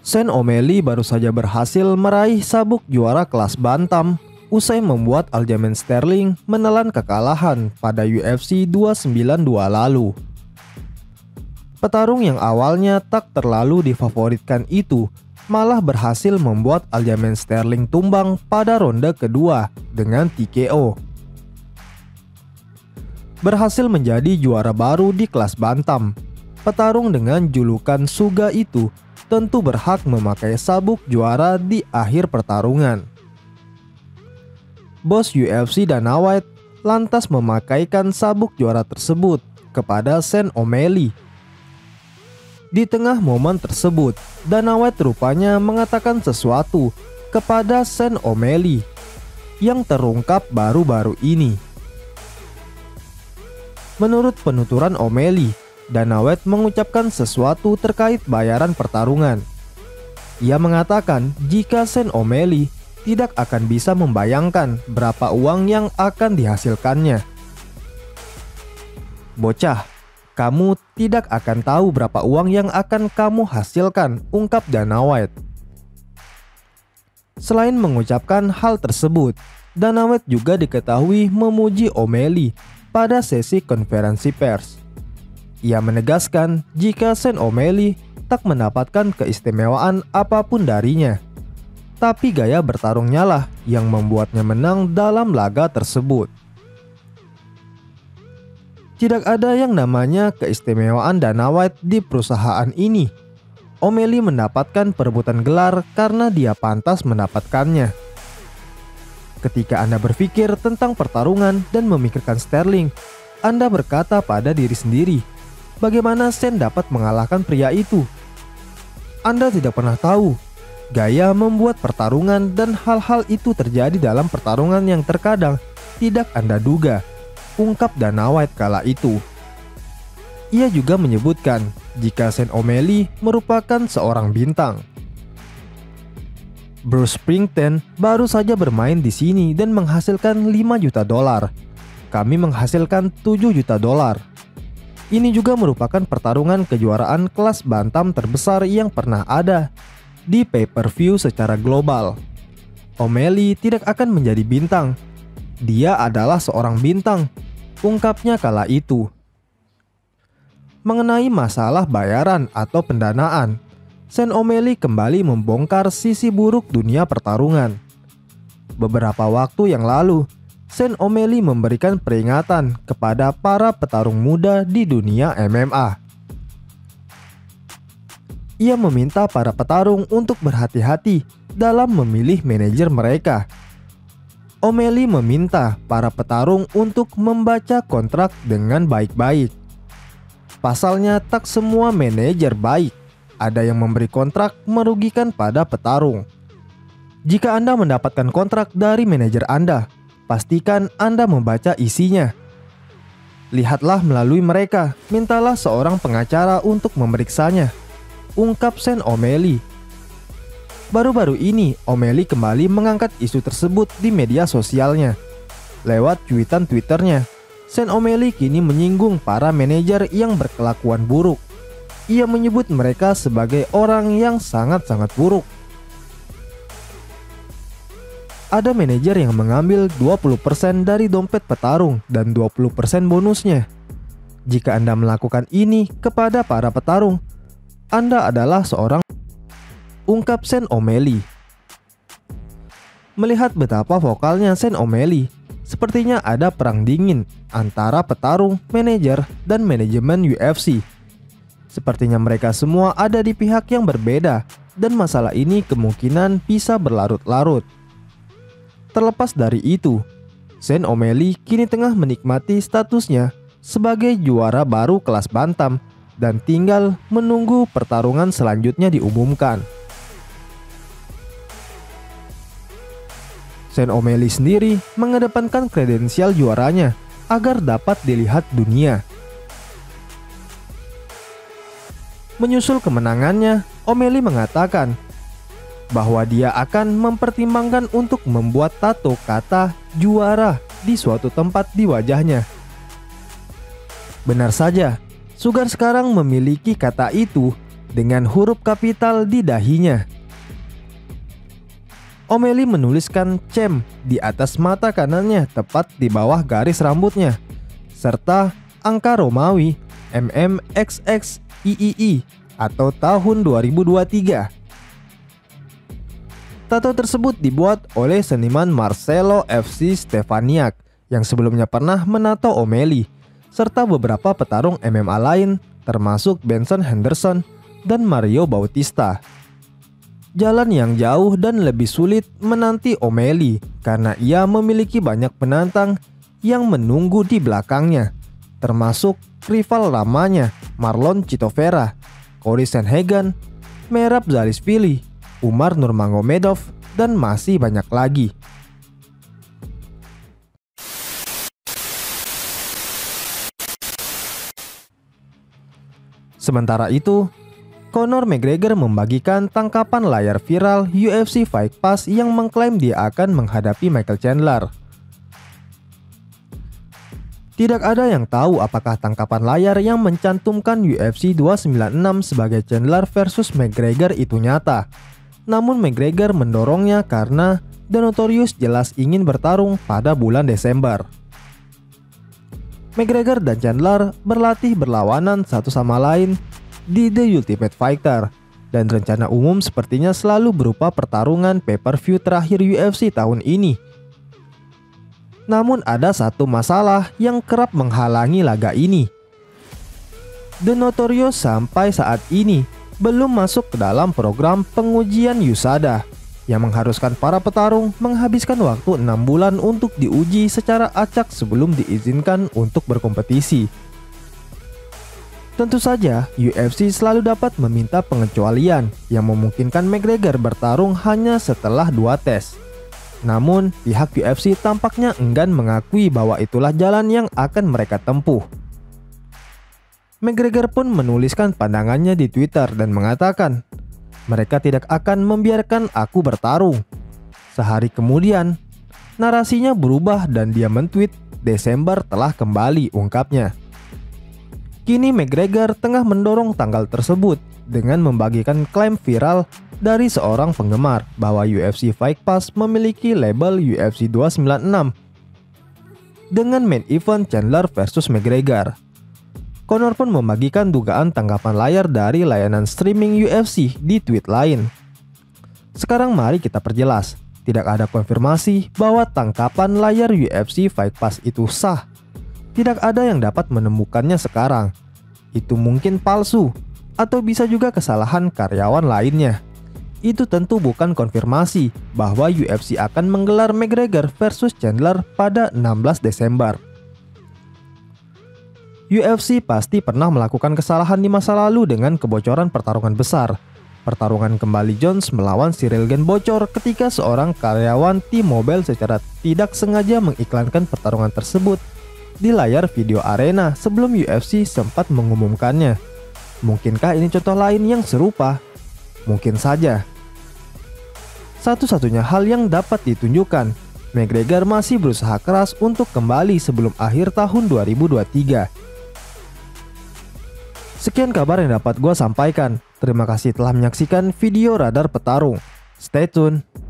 Sean O'Malley baru saja berhasil meraih sabuk juara kelas bantam usai membuat Aljamain Sterling menelan kekalahan pada UFC 292 lalu. Petarung yang awalnya tak terlalu difavoritkan itu malah berhasil membuat Aljamain Sterling tumbang pada ronde kedua dengan TKO. Berhasil menjadi juara baru di kelas bantam, petarung dengan julukan Suga itu tentu berhak memakai sabuk juara di akhir pertarungan. Bos UFC Dana White lantas memakaikan sabuk juara tersebut kepada Sean O'Malley. Di tengah momen tersebut, Dana White rupanya mengatakan sesuatu kepada Sean O'Malley yang terungkap baru-baru ini. Menurut penuturan O'Malley, Dana White mengucapkan sesuatu terkait bayaran pertarungan. Ia mengatakan jika Sean O'Malley tidak akan bisa membayangkan berapa uang yang akan dihasilkannya. "Bocah, kamu tidak akan tahu berapa uang yang akan kamu hasilkan," ungkap Dana White. Selain mengucapkan hal tersebut, Dana White juga diketahui memuji O'Malley pada sesi konferensi pers. Ia menegaskan jika Sean O'Malley tak mendapatkan keistimewaan apapun darinya, tapi gaya bertarungnya lah yang membuatnya menang dalam laga tersebut. Tidak ada yang namanya keistimewaan Dana White di perusahaan ini. O'Malley mendapatkan perebutan gelar karena dia pantas mendapatkannya. Ketika Anda berpikir tentang pertarungan dan memikirkan Sterling, Anda berkata pada diri sendiri, bagaimana Sean dapat mengalahkan pria itu? Anda tidak pernah tahu. Gaya membuat pertarungan dan hal-hal itu terjadi dalam pertarungan yang terkadang tidak Anda duga, ungkap Dana White kala itu. Ia juga menyebutkan jika Sean O'Malley merupakan seorang bintang. Bruce Springsteen baru saja bermain di sini dan menghasilkan $5 juta. Kami menghasilkan $7 juta. Ini juga merupakan pertarungan kejuaraan kelas bantam terbesar yang pernah ada di pay-per-view secara global. O'Malley tidak akan menjadi bintang. Dia adalah seorang bintang, ungkapnya kala itu. Mengenai masalah bayaran atau pendanaan, Sean O'Malley kembali membongkar sisi buruk dunia pertarungan. Beberapa waktu yang lalu, Sean O'Malley memberikan peringatan kepada para petarung muda di dunia MMA. Ia meminta para petarung untuk berhati-hati dalam memilih manajer mereka. O'Malley meminta para petarung untuk membaca kontrak dengan baik-baik. Pasalnya, tak semua manajer baik. Ada yang memberi kontrak merugikan pada petarung. Jika Anda mendapatkan kontrak dari manajer Anda, pastikan Anda membaca isinya. Lihatlah melalui mereka, mintalah seorang pengacara untuk memeriksanya, ungkap Sean O'Malley. Baru-baru ini, O'Malley kembali mengangkat isu tersebut di media sosialnya. Lewat cuitan Twitternya, Sean O'Malley kini menyinggung para manajer yang berkelakuan buruk. Ia menyebut mereka sebagai orang yang sangat-sangat buruk. Ada manajer yang mengambil 20% dari dompet petarung dan 20% bonusnya. Jika Anda melakukan ini kepada para petarung, Anda adalah seorang, ungkap Sean O'Malley. Melihat betapa vokalnya Sean O'Malley, sepertinya ada perang dingin antara petarung, manajer, dan manajemen UFC. Sepertinya mereka semua ada di pihak yang berbeda dan masalah ini kemungkinan bisa berlarut-larut. Terlepas dari itu, Sean O'Malley kini tengah menikmati statusnya sebagai juara baru kelas bantam dan tinggal menunggu pertarungan selanjutnya diumumkan. Sean O'Malley sendiri mengedepankan kredensial juaranya agar dapat dilihat dunia. Menyusul kemenangannya, O'Malley mengatakan bahwa dia akan mempertimbangkan untuk membuat tato kata juara di suatu tempat di wajahnya. Benar saja, Sugar sekarang memiliki kata itu dengan huruf kapital di dahinya. O'Malley menuliskan "Champ" di atas mata kanannya tepat di bawah garis rambutnya, serta angka Romawi MMXXIII atau tahun 2023. Tato tersebut dibuat oleh seniman Marcelo FC Stefaniak yang sebelumnya pernah menato O'Malley, serta beberapa petarung MMA lain termasuk Benson Henderson dan Mario Bautista. Jalan yang jauh dan lebih sulit menanti O'Malley karena ia memiliki banyak penantang yang menunggu di belakangnya, termasuk rival lamanya Marlon Chito Vera, Cory Sandhagen, Merab Dvalishvili, Umar Nurmagomedov, dan masih banyak lagi. Sementara itu, Conor McGregor membagikan tangkapan layar viral UFC Fight Pass yang mengklaim dia akan menghadapi Michael Chandler. Tidak ada yang tahu apakah tangkapan layar yang mencantumkan UFC 296 sebagai Chandler versus McGregor itu nyata. Namun McGregor mendorongnya karena The Notorious jelas ingin bertarung pada bulan Desember. McGregor dan Chandler berlatih berlawanan satu sama lain di The Ultimate Fighter, dan rencana umum sepertinya selalu berupa pertarungan pay-per-view terakhir UFC tahun ini. Namun ada satu masalah yang kerap menghalangi laga ini. The Notorious sampai saat ini belum masuk ke dalam program pengujian USADA yang mengharuskan para petarung menghabiskan waktu 6 bulan untuk diuji secara acak sebelum diizinkan untuk berkompetisi. Tentu saja, UFC selalu dapat meminta pengecualian yang memungkinkan McGregor bertarung hanya setelah 2 tes. Namun, pihak UFC tampaknya enggan mengakui bahwa itulah jalan yang akan mereka tempuh. McGregor pun menuliskan pandangannya di Twitter dan mengatakan, "Mereka tidak akan membiarkan aku bertarung." Sehari kemudian, narasinya berubah dan dia mentweet, "Desember telah kembali," ungkapnya. Kini McGregor tengah mendorong tanggal tersebut dengan membagikan klaim viral dari seorang penggemar bahwa UFC Fight Pass memiliki label UFC 296 dengan main event Chandler versus McGregor. Conor pun membagikan dugaan tangkapan layar dari layanan streaming UFC di tweet lain. Sekarang mari kita perjelas, tidak ada konfirmasi bahwa tangkapan layar UFC Fight Pass itu sah. Tidak ada yang dapat menemukannya sekarang. Itu mungkin palsu, atau bisa juga kesalahan karyawan lainnya. Itu tentu bukan konfirmasi bahwa UFC akan menggelar McGregor versus Chandler pada 16 Desember. UFC pasti pernah melakukan kesalahan di masa lalu dengan kebocoran pertarungan besar. Pertarungan kembali Jones melawan Cyril Gane bocor ketika seorang karyawan T-Mobile secara tidak sengaja mengiklankan pertarungan tersebut di layar video arena sebelum UFC sempat mengumumkannya. Mungkinkah ini contoh lain yang serupa? Mungkin saja. Satu-satunya hal yang dapat ditunjukkan, McGregor masih berusaha keras untuk kembali sebelum akhir tahun 2023. Sekian kabar yang dapat gue sampaikan. Terima kasih telah menyaksikan video Radar Petarung. Stay tune.